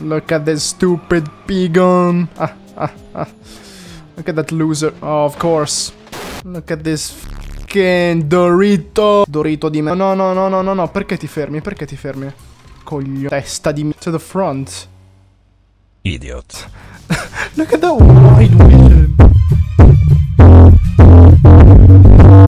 Look at this stupid pigon. Look at that loser. Oh, of course. Look at this fucking Dorito. Dorito di me. No. Perché ti fermi? Perché ti fermi? Coglio. Testa di me. To the front. Idiot. Look at that wide wheel.